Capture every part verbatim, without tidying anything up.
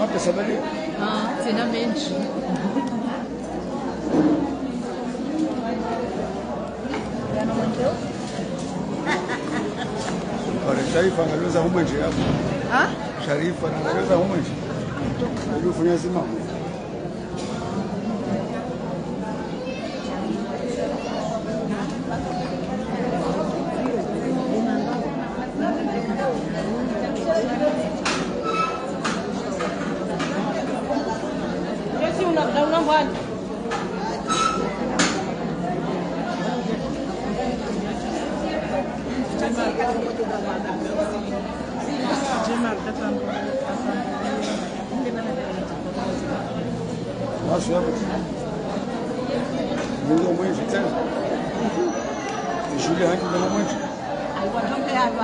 uma pessoa ali. Ah, finalmente. Já não mandou? Olha, Sharifa anaweza humo nje hapo. Ah? Sharifa anaweza humo nje. Ndio fanya zima. Nossa, é muito bom isso, tá? Juliana que deu muito. Aí o João tem água.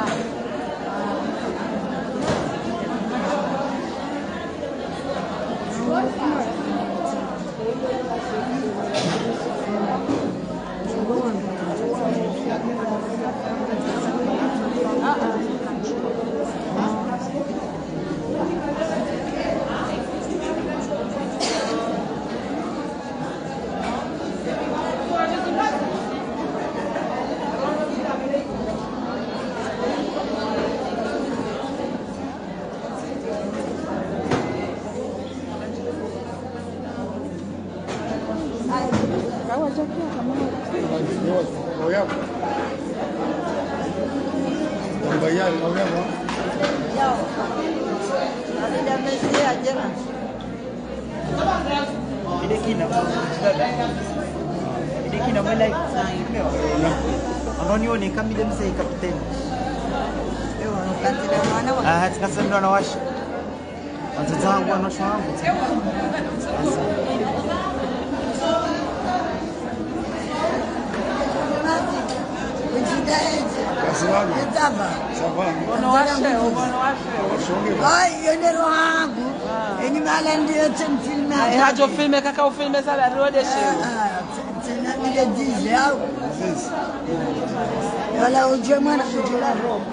Anonione kamile mzee kapteni. Eu não canto da mano. Ah, hati kasa ndo anawasha. Wazazi wangu wanawasha wangu. Ai, eu não hago. Ele vai lá onde eu tenho filme. Aí rádio filme, que o filme sabe a rua deixa. Ah, você não me diz algo. Olha o dia mano que tira roupa.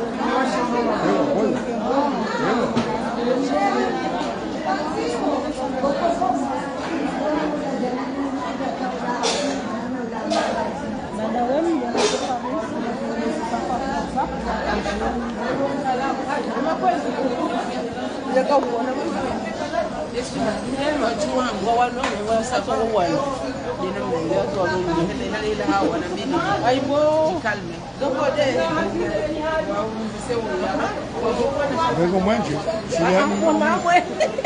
Uma coisa. Legal, esse mesmo atuwa ngwa no me wa sa ko wan dina mo ya to no ni na ila ha wana mini ai bo calme doko de wa se wo ya Vengo manje. Juliana. Mama mwe.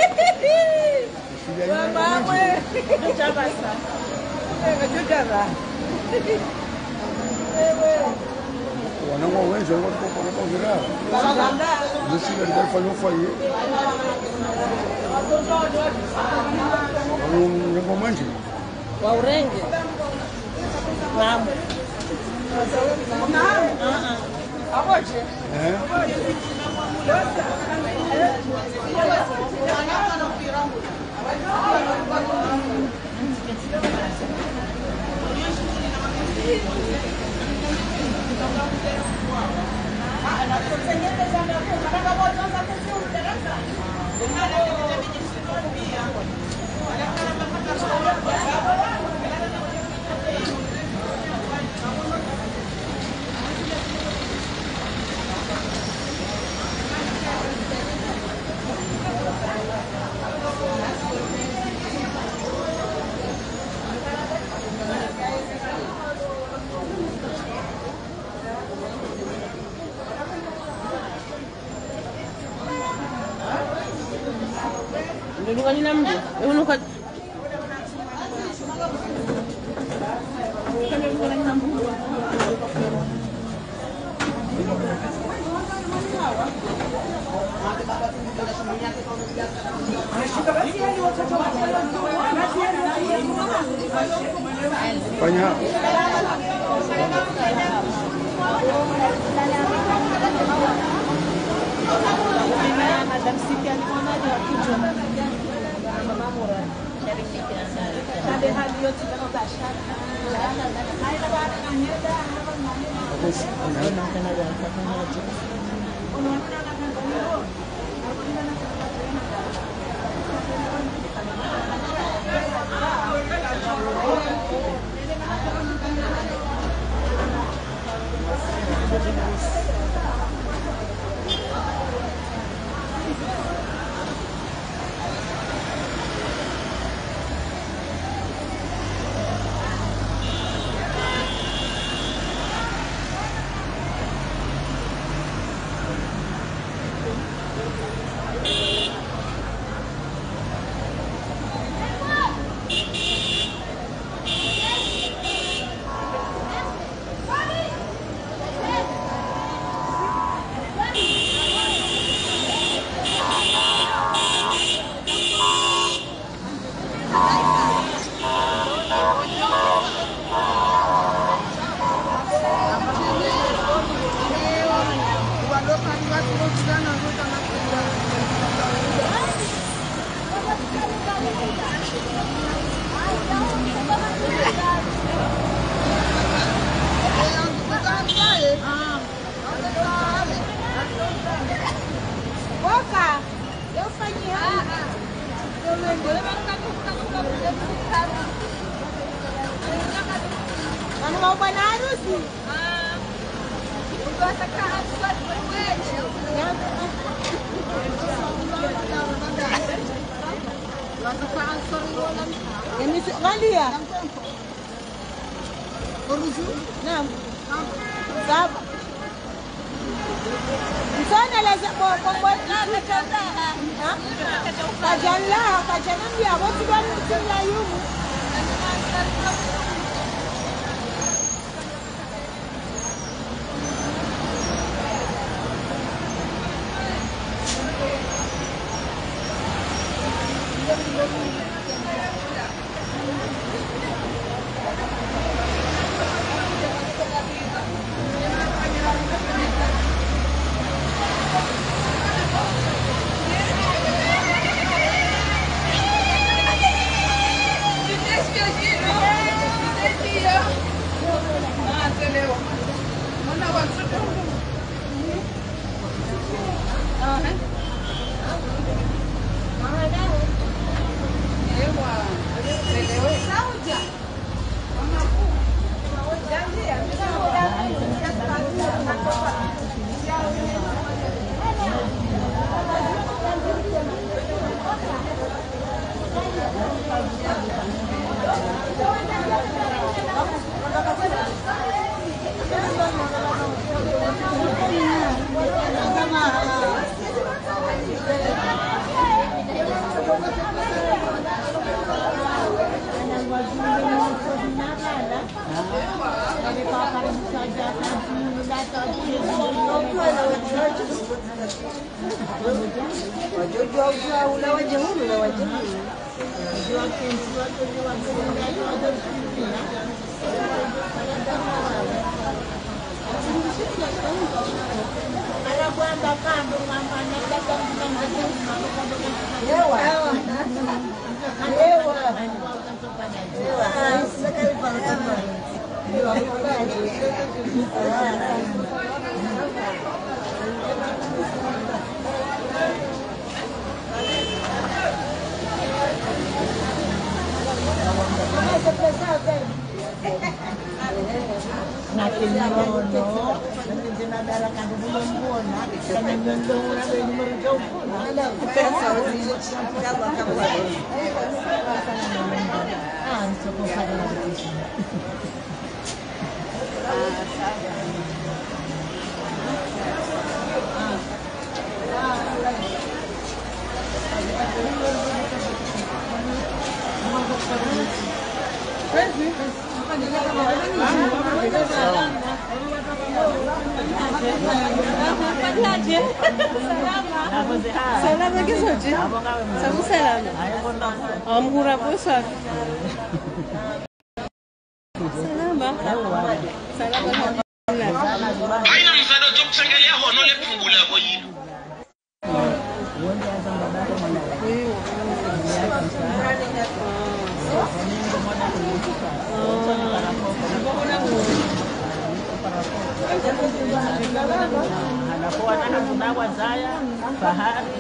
Mama mwe. Tutabasa. Ewe tutaba. Ewe. Wanangwa wenje watu kwa kwa viraa. Nisi ndio fanya fanya. Vengo manje. Wa urenge. Naam. Naam. Ah ah. Aboje. Eh? Ndio kwa nini mje? Wewe uko Fanya. Madam Siti alikuwa naje wakija mama Mura sharifiki na sare kade hali yote kama bashara haina bana na nyeda hapa mama na kana ya kafanya aje unaona na kana Boca, eu falei, eu lembrei, eu não vou banhar assim. Eu vou atacar a sua doente. Valia. Não. Sabe? Sana lazima kwa nani kanda? Kajala, kajana pia watu wanataka yumu. Salama ke soje. Sabu salama. Amhura posa. Salama. Salama. Haina msaada tukusangalia hono le pungula boyini. Anakuwa na kunawa zaya fahari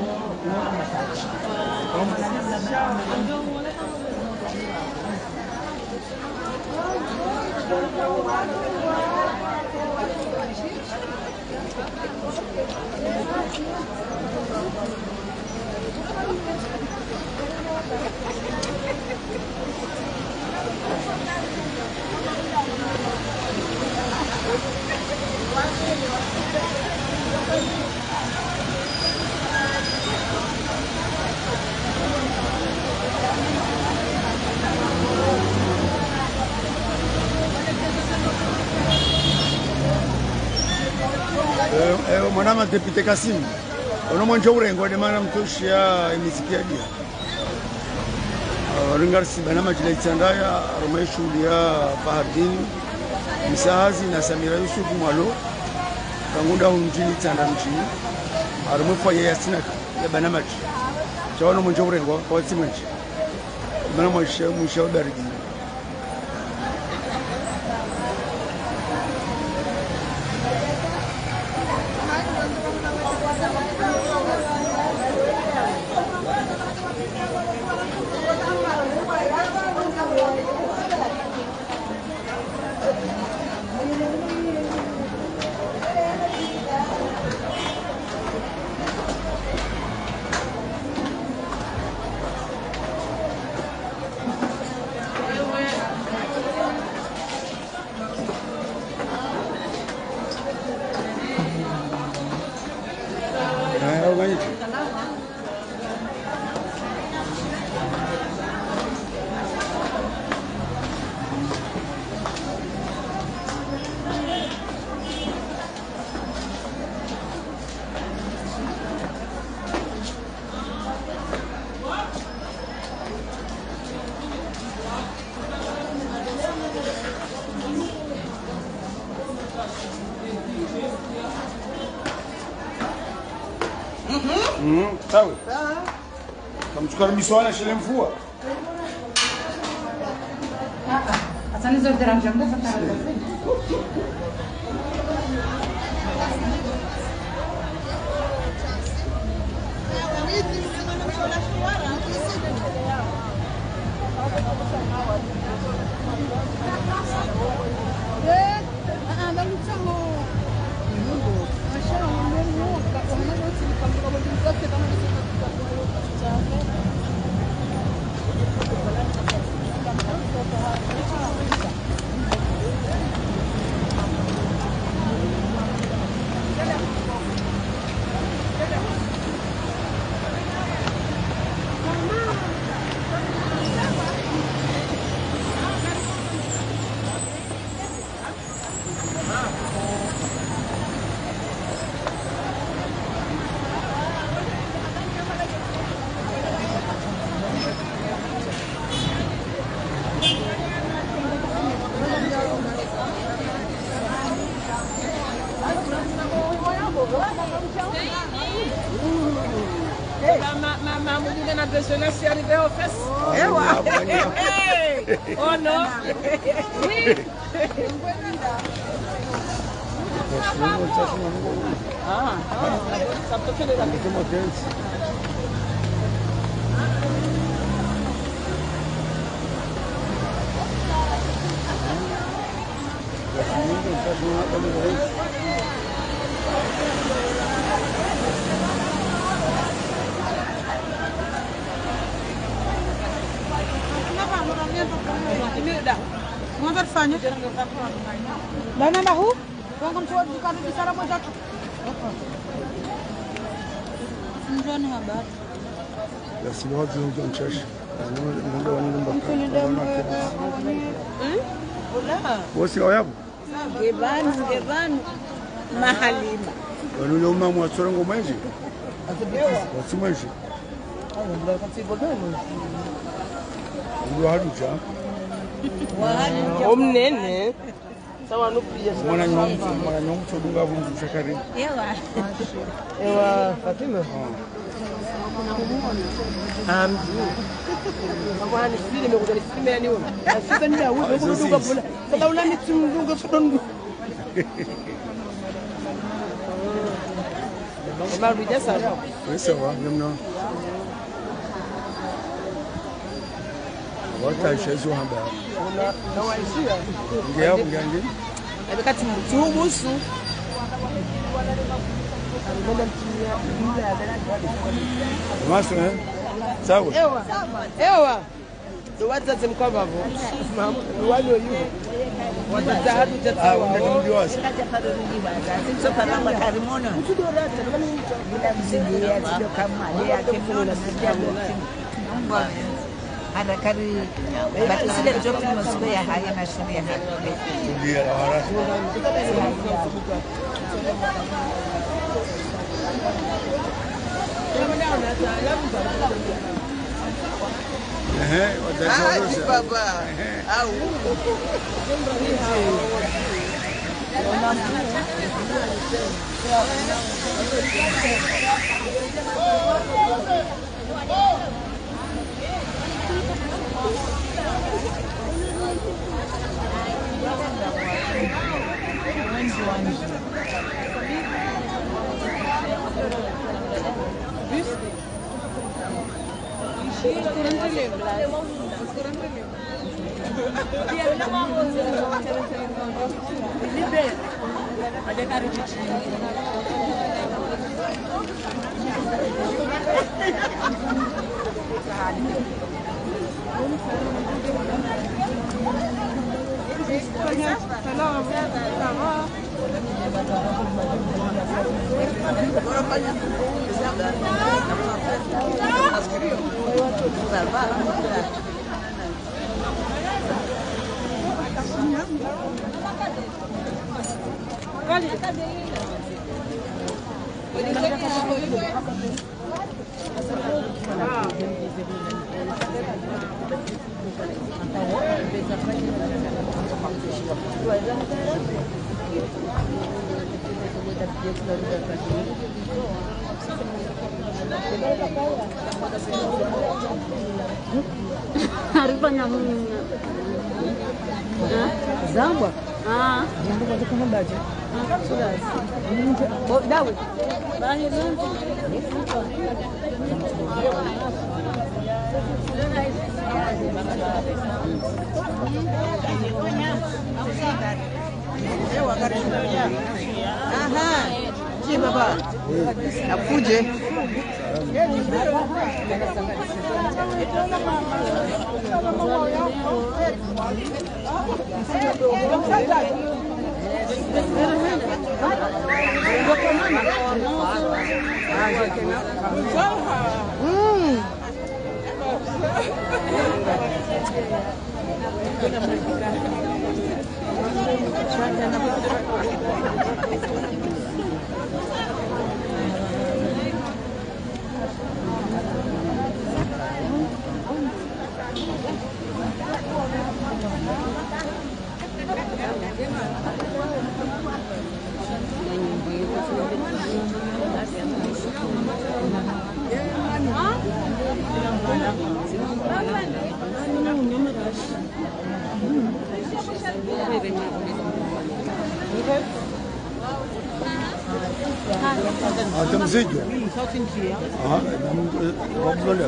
Eh, mwanama Deputy Kasim. Ono mwanjo urengo de mana mtoshia emisikia dia. Ringarsi banama jile tsandaya romaishu dia Fahardin Misahazi na Samira Yusuf Mwalo Angunda unjini tanda mjini. Arumu foye yasina ya banamaj. Chawana munjore ngo kwa simanji. Bana mwisho mwisho darigi. Mhm, sawa. Sawa. Kamchukua miswana shile mvua. Ah ah. Asante zote rangi yangu fatara. Ma mwenye na persona si arrivé aux fesses. Ewa. Oh non. Oui. Ah, ça peut faire la Mau berfanya? Dan ada hu? Yang kamu buat bukan di sana mau jatuh. Sunjon habat. Ya semua sunjon cash. Munda wani Wala. Wasi oyabu. Geban, geban mahalima. Wani leo mama atsorango manje. Wasi manje. Ayo ndio katibu gani? Ndio haduja. Omnene. Sawa nupiya. Mwana nyongo, mwana nyongo chodunga vundu shakari. Ewa. Ewa Fatima. Amji. Mwana sile mekuja sile yani wewe. Sasa ndio wewe unduka bula. Sasa ulani tundunga fudondu. Mama rudia sana. Sawa, nyamna. Wata shezo hamba. Na waishia. Ngia ngandi. Abikati mtubusu. Maso eh? Sawa. Ewa. Ewa. Tuwaza mkwamba hapo. Mama, wale yuko. Watazahadu Ah, ndio wasi. Sio kama karimona. Bila mzingia sio kama ya kifuna sija Mungu ana kari batisile jopi masuko ya haya na sheria hapa. Ndio wala. Eh, Haji baba. Au. Harus banyak Zambwa. ah Jambo kwa kama baje. sudah Bo dawe. banyak Aha. Ji baba. Akuje. Atamzidi. Ah, wabzole.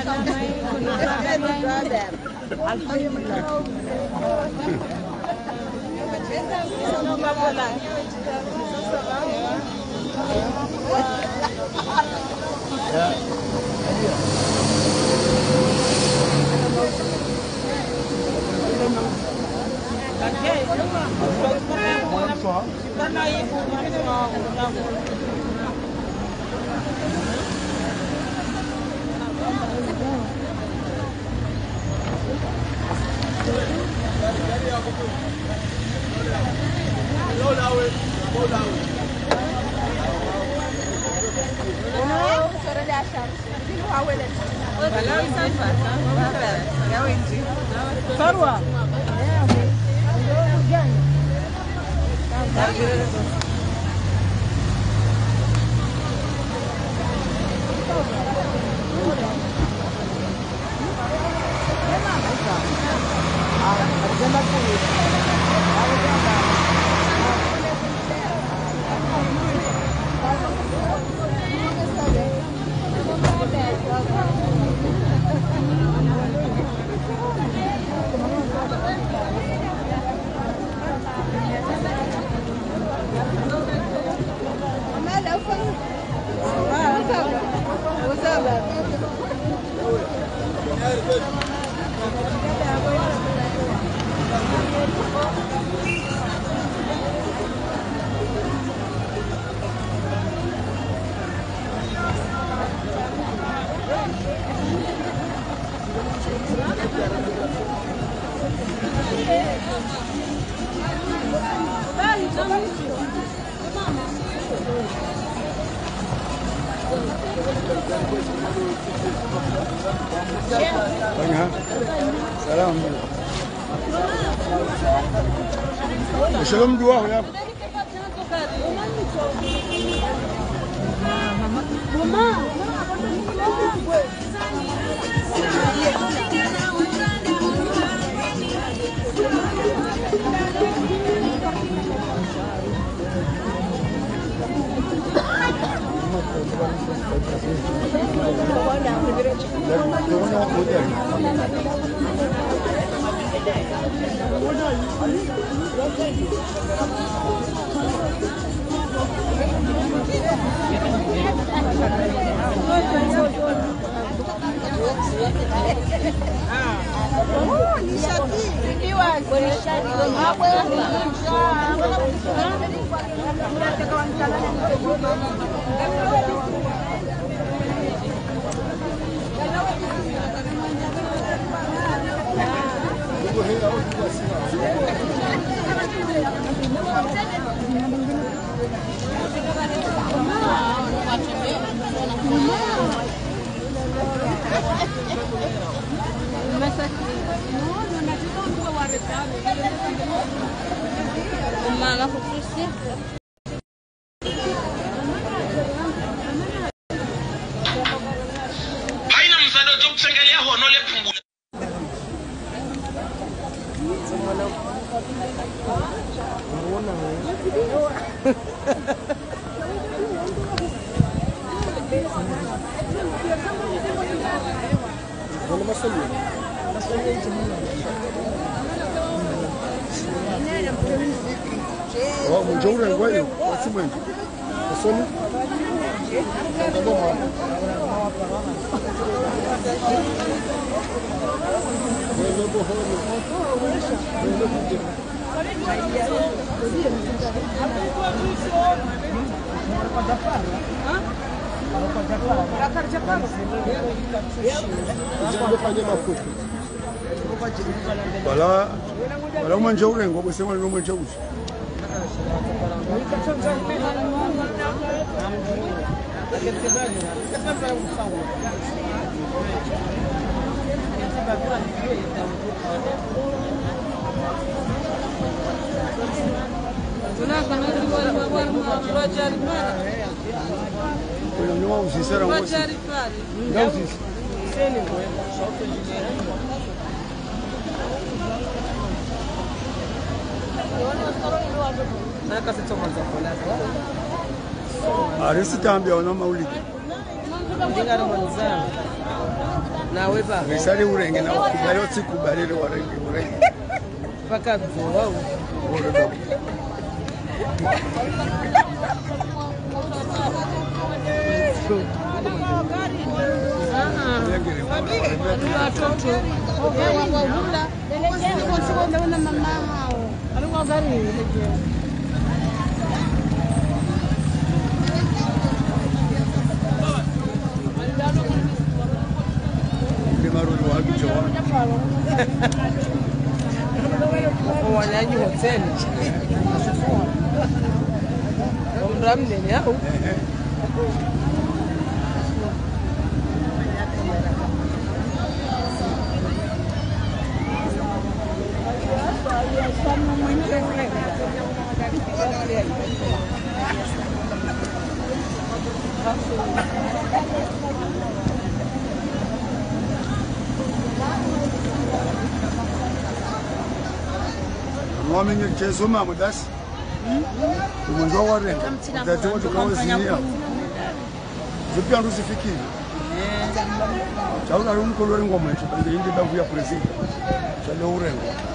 Sarwa. Salam. Shalom dua ya. haina msaada utakusangalia hono le pungula Oh, mon Dieu, on voit, c'est moi. Sonne. Voilà, voilà, mon Dieu, on voit, c'est moi, mon Dieu. Não, sinceramente. Não, Arisitambi ona maulidi. Ndingaro manzana. Nawe baba. Ngisale urenge na ukubali otikubalele warenge urenge. Paka bzo. Wanyanyi hoteli. Omramne ni au? Homem de Jesus, mamo, das. O mundo é o arrendo. Da tua tu causinha. Tu piano se fique. Já o garoto colou em goma, já tem que dar via presente. Já deu o rendo.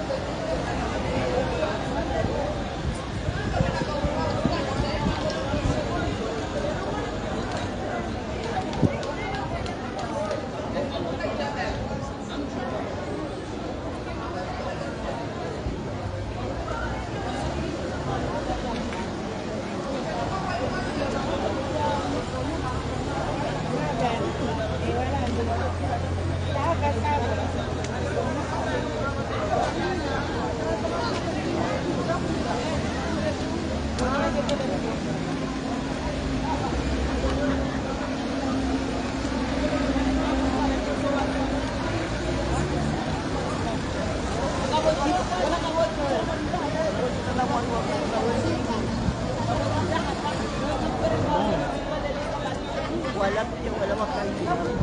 wala pia wala wakati.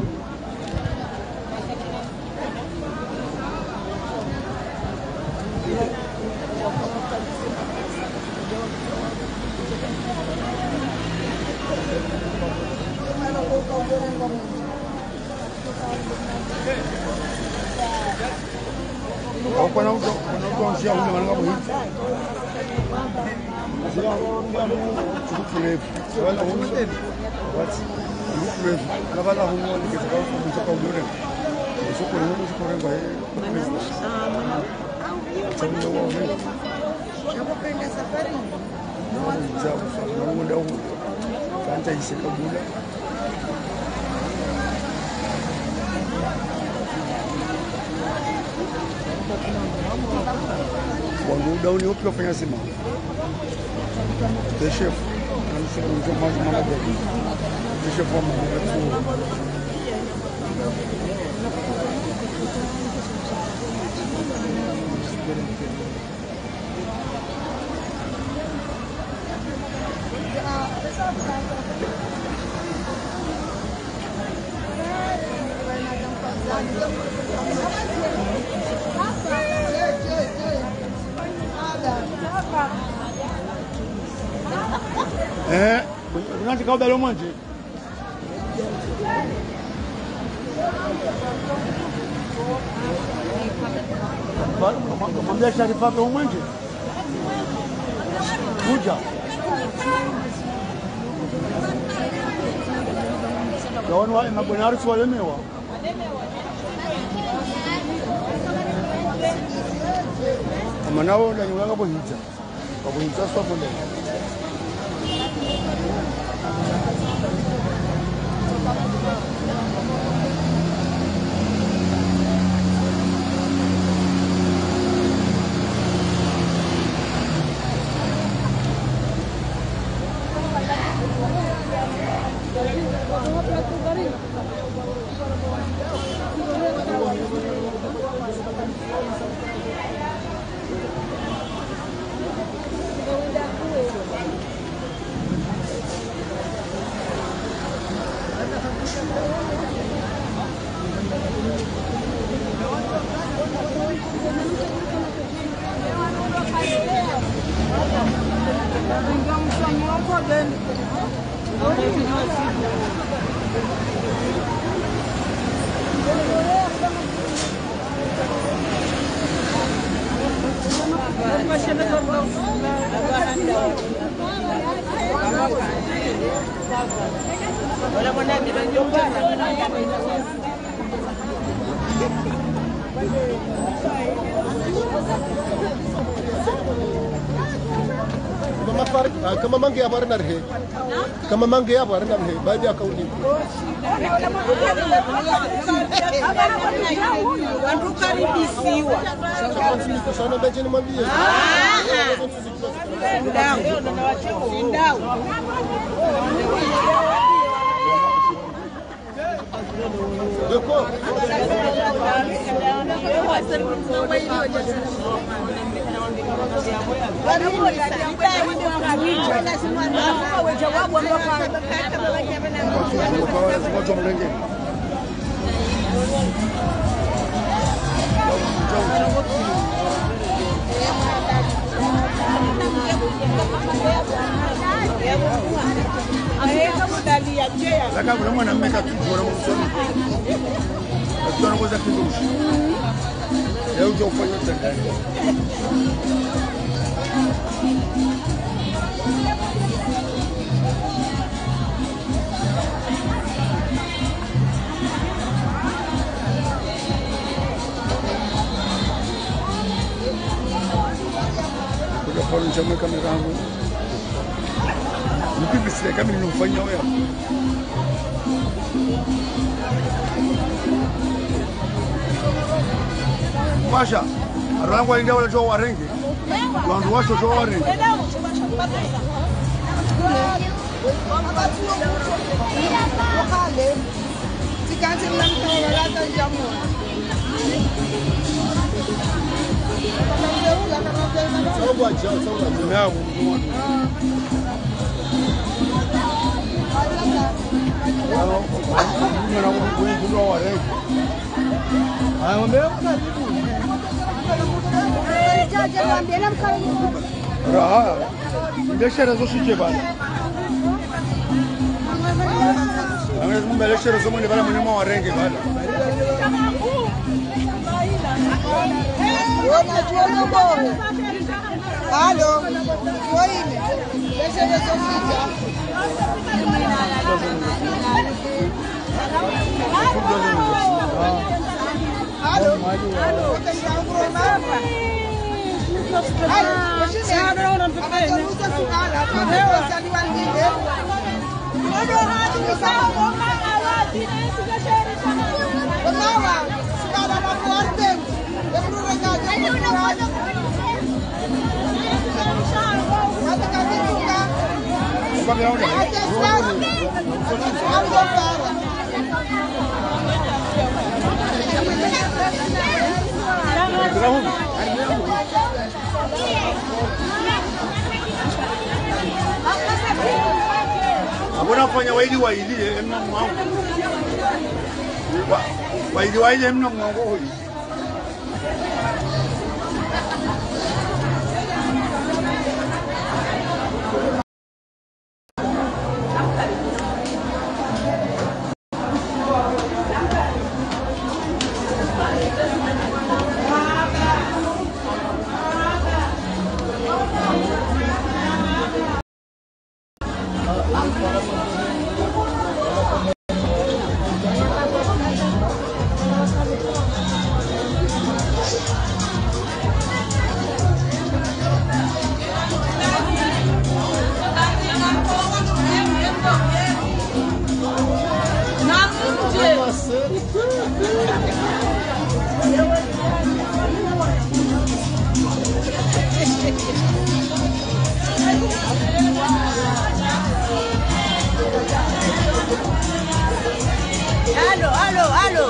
Au quando quando si ha una manga bonita. Si ha tudo fresco. Olha o mundo dele. Tudo fresco. Na bala humo que se vai com o caldo. Isso por um, isso por um vai. Eu vou prender essa farinha. Já não vou dar um. Canta isso cabula. Quando o Dão Nil que eu conheço, irmão. Deixa eu. Não sei onde eu mais mal dele. Deixa eu formar uma pessoa. É, não te cabe um monte. Vamos deixar de fazer um monte. Puja. Eu não na banheira só é meu. Manao na nyunga bohija. Bohija só por dentro. Kama mangi apa rendah he? Kama mangi apa rendah he? Bayi aku ni. Wantukari bisiwa. Sana baca ni mami. Sindau. Sindau. Dekor. Saka kuna mwana mmeka kibora msoni. Akiona ngoza kidoshi. Leo ndio ufanye tendani. Kuja kwa njama kamera yangu. Mpipi sile kama ninamfanyia wewe. Pasha, arangwa india wala jowa warengi. Wandu washo jowa warengi. Sikansi mnamtoa lata jamu. Sawa aja, sawa aja. Meago. Wao mwana kuingulwa warengi. Haya ngombe karibu. Jaje mwambie na mkaribu. Raha. Ndeshera zoshike bana. Anga ngombe leshera zomo ni bana mwenye warengi bana. Wona tuone bora. Halo. Yoine. Leshera zoshike. Halo. Halo. Utashauri mama. Halo. Sana unamtukana. Leo saliwa ngine. Ndio hadi sawa mama awadi na sikasheri sana. Mama, sikala na kuarte. Hebu rengaje. Hata katika. Kwa yaona. Hata sana. Hapo para. Abona fanya waidi waidi emna mwangu. Waidi waidi emna mwangu huyu. Aló, aló, aló.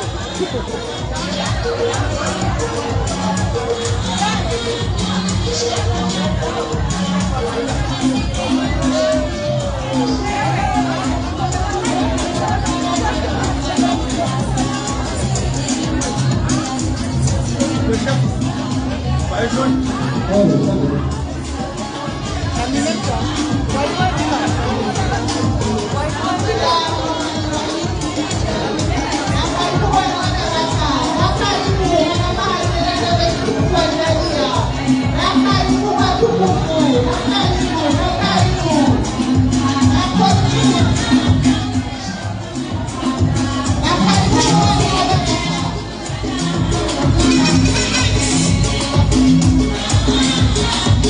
Thank you.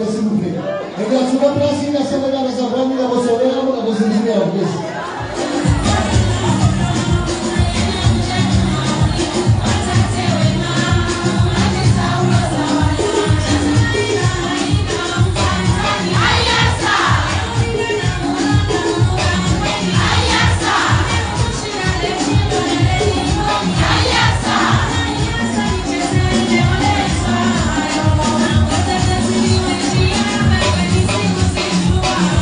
plaît, s'il vous plaît. Et bien, tu vas placer la Sénégal à sa famille, à vos soleils, à vos ingénieurs, en plus. Wow.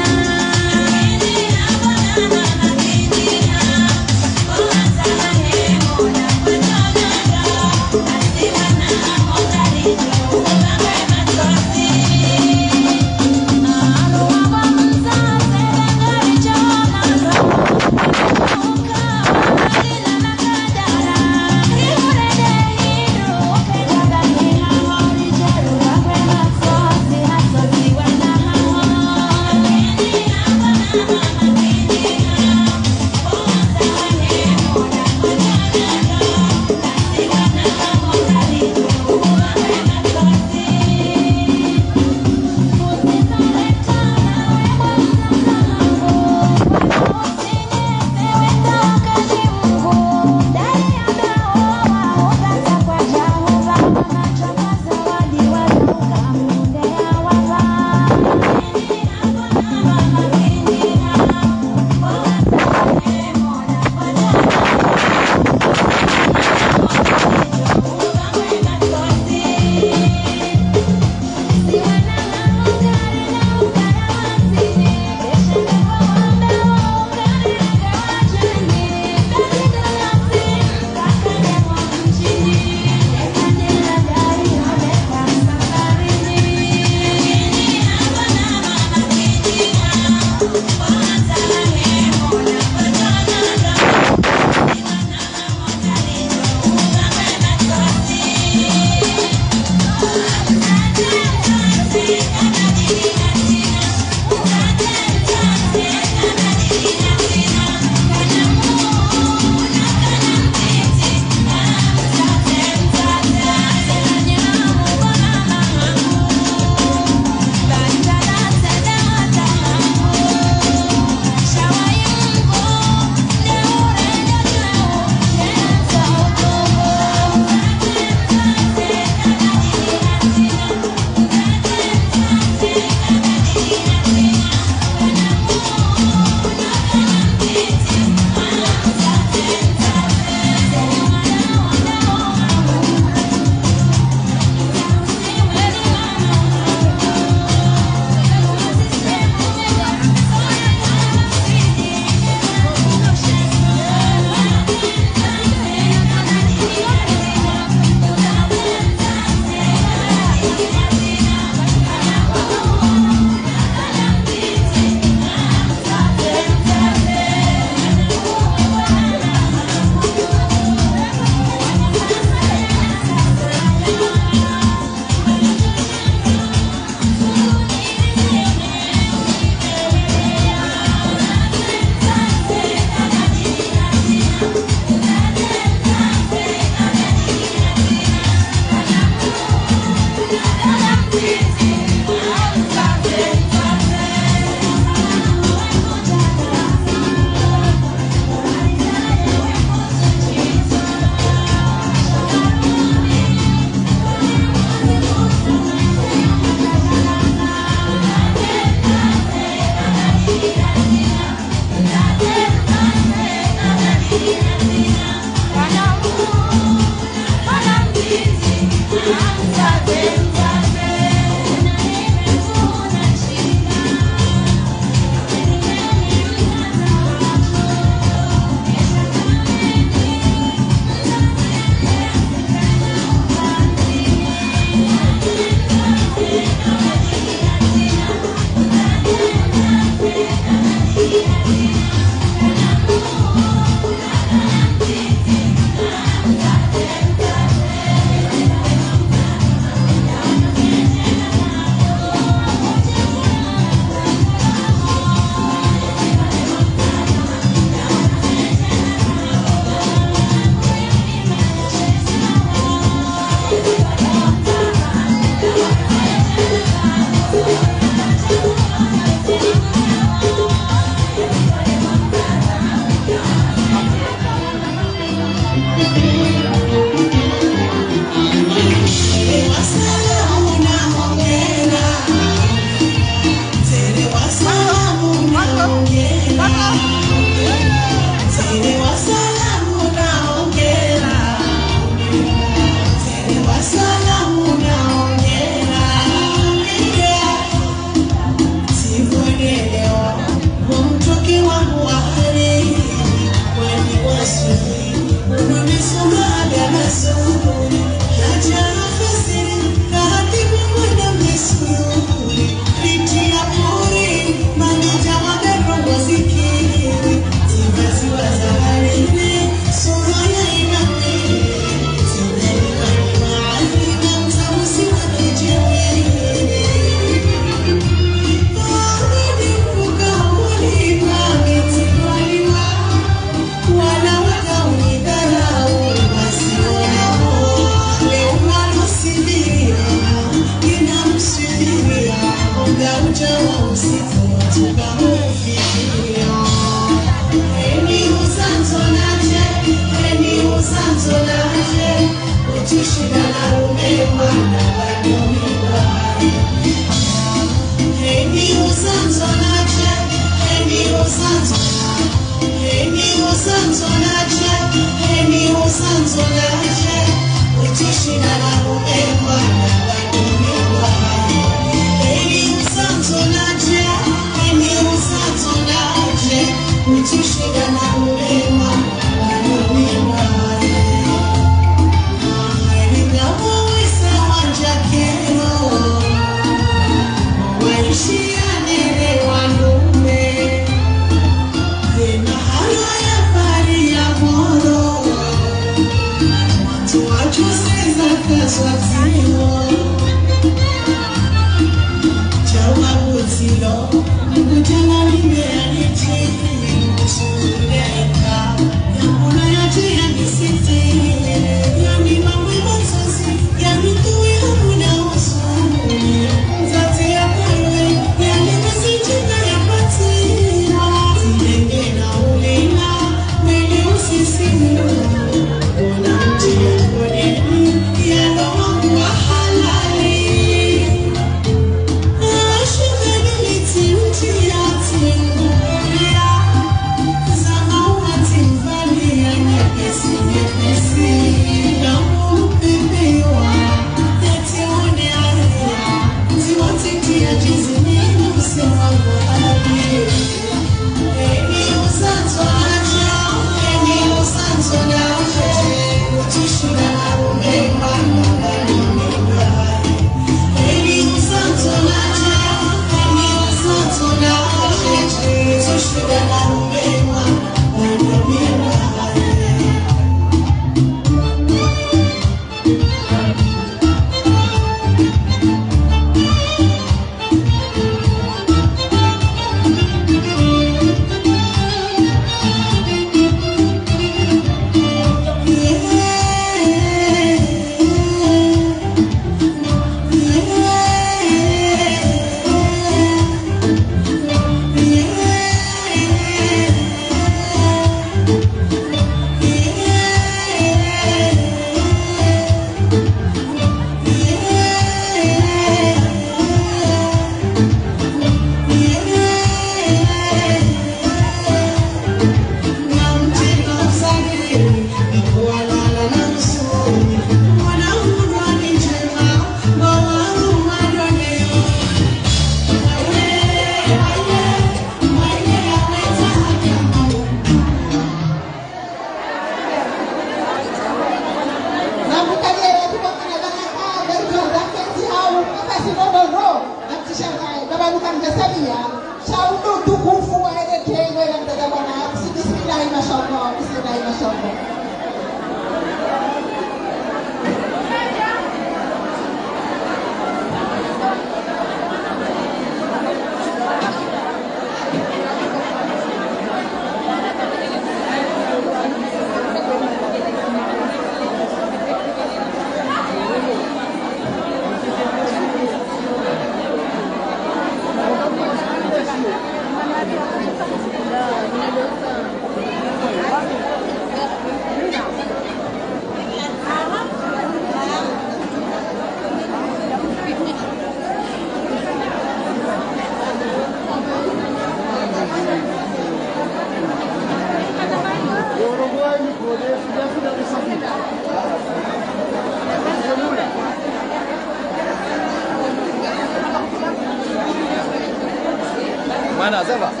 Mana, ça va?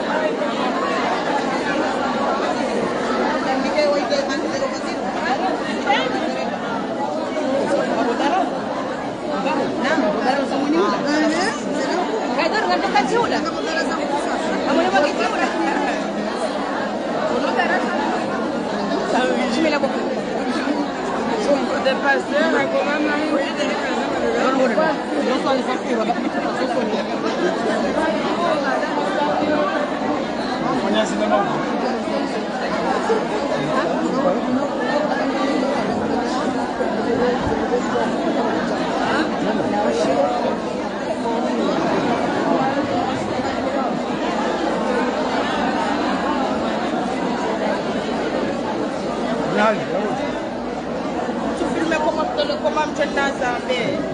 Tu filmes comment comment tu t'en sers.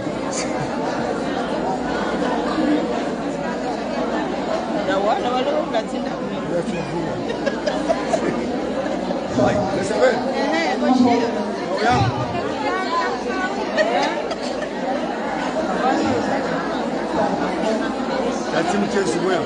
Dawa, dawa lu platin dah. Vai, deixa eu ver. Eh, pode ir. Já tinha que isso mesmo.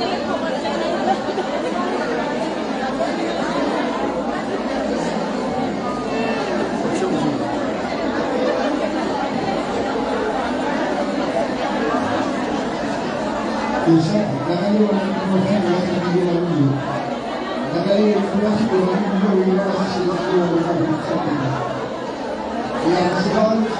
Bisa, karena lu orang yang yang dia dulu. Karena dia puas orang yang dulu masih sih orang yang bisa. Ya, sekarang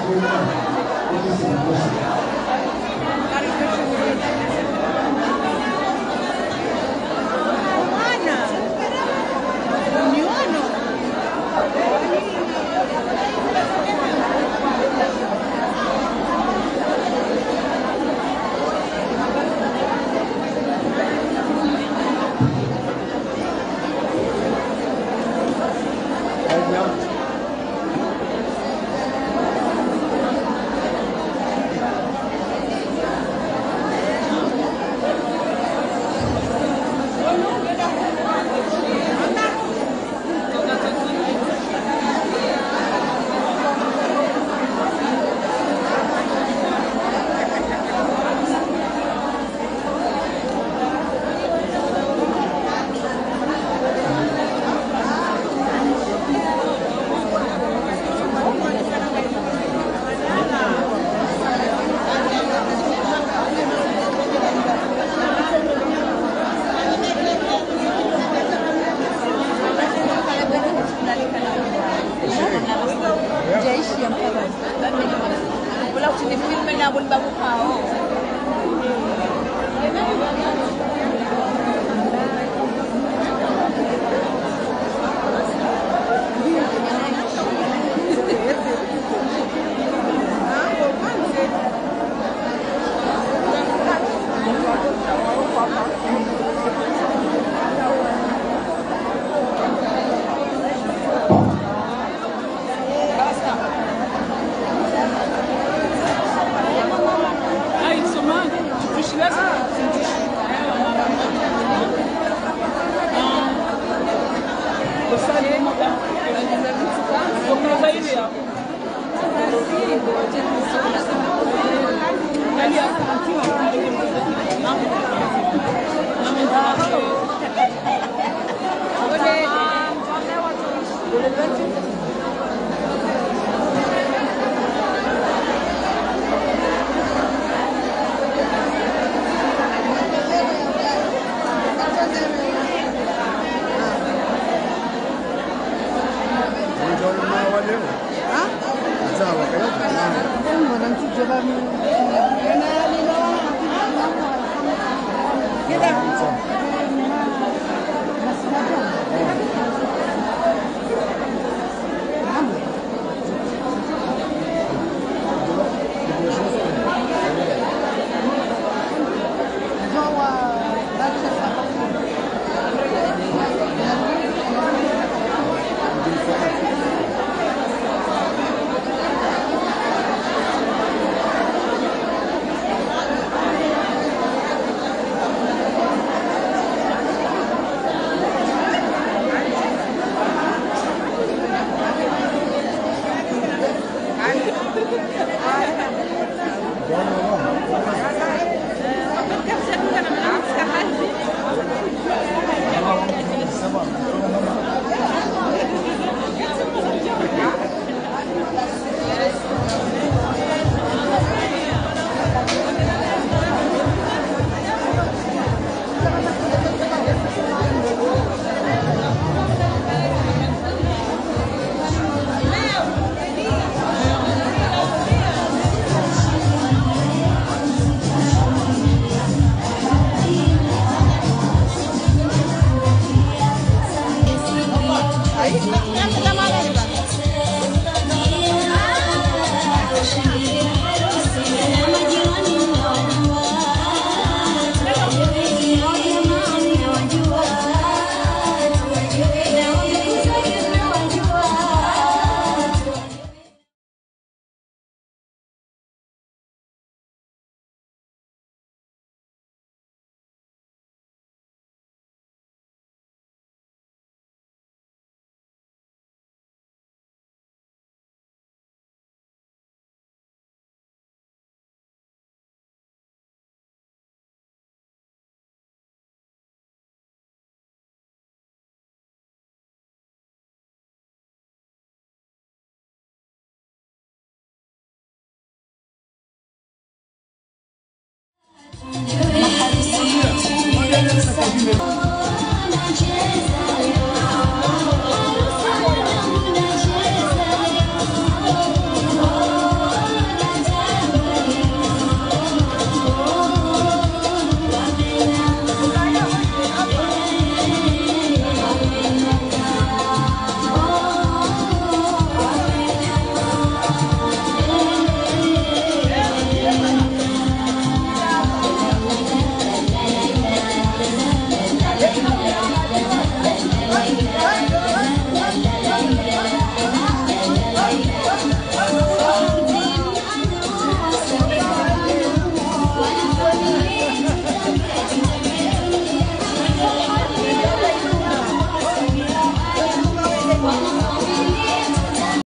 Mwanamke jeba mwana